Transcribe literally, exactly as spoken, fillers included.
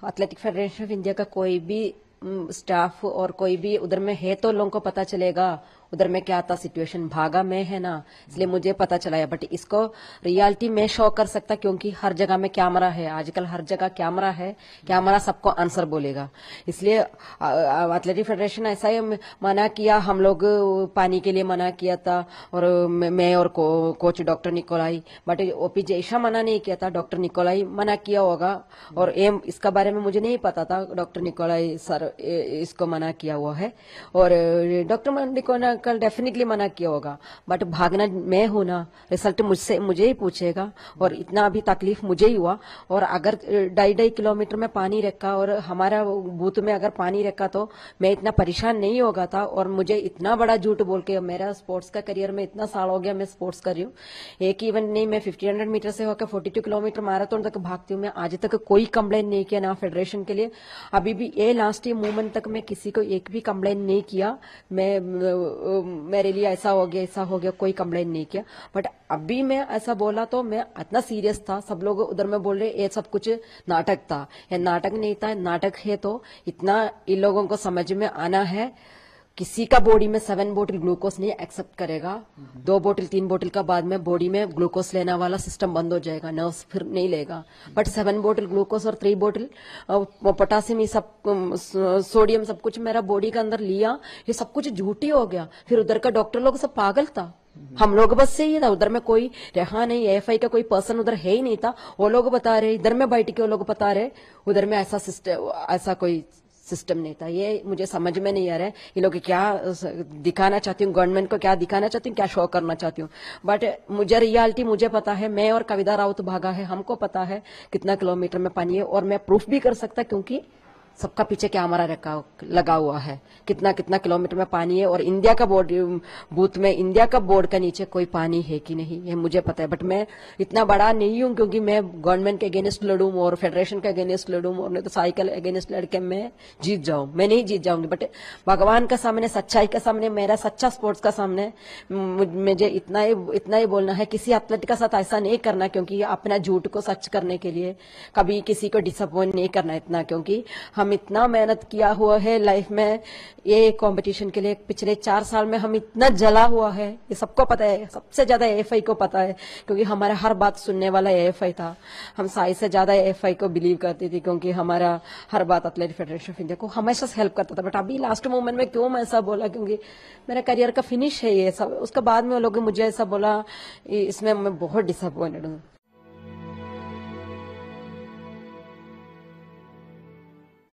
Athletic federation of India का कोई भी स्टाफ और कोई भी उधर में है तो लोगों को पता चलेगा उधर में क्या था सिचुएशन। भागा में है ना, इसलिए मुझे पता चला है, बट इसको रियलिटी में शो कर सकता क्योंकि हर जगह में कैमरा है, आजकल हर जगह कैमरा है, कैमरा सबको आंसर बोलेगा। इसलिए एथलेटिक फेडरेशन ऐसा ही मना किया, हम लोग पानी के लिए मना किया था और मैं और को, coach doctor Nikolai, but OP Jaisha मना नहीं किया था, डॉक्टर निकोलाई मना किया होगा। और एम इसका बारे में मुझे नहीं पता था, डॉक्टर निकोलाई सर इसको मना किया हुआ है और डॉक्टर निकोलाई कल डेफिनेटली मना किया होगा। बट भागना मैं हूं ना, रिजल्ट मुझसे मुझे ही पूछेगा और इतना अभी तकलीफ मुझे ही हुआ। और अगर ढाई ढाई किलोमीटर में पानी रखा और हमारा बूथ में अगर पानी रखा तो मैं इतना परेशान नहीं होगा था। और मुझे इतना बड़ा झूठ बोल के, मेरा स्पोर्ट्स का करियर में इतना साल हो गया, मैं स्पोर्ट्स कर रही हूँ, एक इवेंट नहीं, मैं फिफ्टी हंड्रेड मीटर से होकर फोर्टी टू किलोमीटर मैराथन तक भागती हूँ। मैं आज तक कोई कंप्लेन नहीं किया ना फेडरेशन के लिए, अभी भी ये लास्ट मूवमेंट तक मैं किसी को एक भी कंप्लेन नहीं किया। मैं मेरे लिए ऐसा हो गया ऐसा हो गया कोई कंप्लेन नहीं किया। बट अभी मैं ऐसा बोला तो मैं इतना सीरियस था, सब लोग उधर में बोल रहे ये सब कुछ नाटक था। ये नाटक नहीं था, नाटक है तो इतना इन लोगों को समझ में आना है, किसी का बॉडी में सेवन बोतल ग्लूकोज नहीं एक्सेप्ट करेगा। दो बोतल तीन बोतल का बाद में बॉडी में ग्लूकोज लेने वाला सिस्टम बंद हो जाएगा, नर्व्स फिर नहीं लेगा। बट सेवन बोतल ग्लूकोज और थ्री बोतल पोटासियम, ये सब सोडियम सब कुछ मेरा बॉडी के अंदर लिया, ये सब कुछ झूठी हो गया। फिर उधर का डॉक्टर लोग सब पागल था, हम लोग बस से ही था, उधर में कोई रहा नहीं, एफ आई का कोई पर्सन उधर है ही नहीं था। वो लोग बता रहे, इधर में बैठ के वो लोग बता रहे उधर में ऐसा सिस्टम ऐसा कोई सिस्टम नहीं था। ये मुझे समझ में नहीं आ रहा है ये लोग क्या दिखाना चाहती हूँ, गवर्नमेंट को क्या दिखाना चाहती हूँ, क्या शो करना चाहती हूँ। बट मुझे रियलिटी मुझे पता है, मैं और कविता राउत भागा है, हमको पता है कितना किलोमीटर में पानी है और मैं प्रूफ भी कर सकता क्योंकि सबका पीछे कैमरा रखा लगा हुआ है, कितना कितना किलोमीटर में पानी है। और इंडिया का बोर्ड बूथ में, इंडिया का बोर्ड का नीचे कोई पानी है कि नहीं ये मुझे पता है। बट मैं इतना बड़ा नहीं हूं क्योंकि मैं गवर्नमेंट के अगेंस्ट लड़ूं और फेडरेशन के अगेंस्ट लड़ूं और नहीं तो साइकिल अगेंस्ट लड़के मैं जीत जाऊं, मैं नहीं जीत जाऊंगी। बट भगवान का सामने, सच्चाई के सामने, मेरा सच्चा स्पोर्ट्स का सामने मुझे इतना ही इतना ही बोलना है, किसी एथलीट का साथ ऐसा नहीं करना क्योंकि अपना झूठ को सच करने के लिए कभी किसी को डिसअपॉइंट नहीं करना इतना, क्योंकि हम इतना मेहनत किया हुआ है लाइफ में ये कंपटीशन के लिए। पिछले चार साल में हम इतना जला हुआ है, ये सबको पता है, सबसे ज्यादा एएफआई को पता है क्योंकि हमारा हर बात सुनने वाला एएफआई था। हम साई से ज्यादा एएफआई को बिलीव करती थी क्योंकि हमारा हर बात एथलेटिक फेडरेशन ऑफ इंडिया को हमेशा से हेल्प करता था। बट अभी लास्ट मोमेंट में क्यों मैं ऐसा बोला, क्योंकि मेरा करियर का फिनिश है ये सब, उसके बाद में लोग मुझे ऐसा बोला, इसमें मैं बहुत डिसअपॉइंटेड हूँ।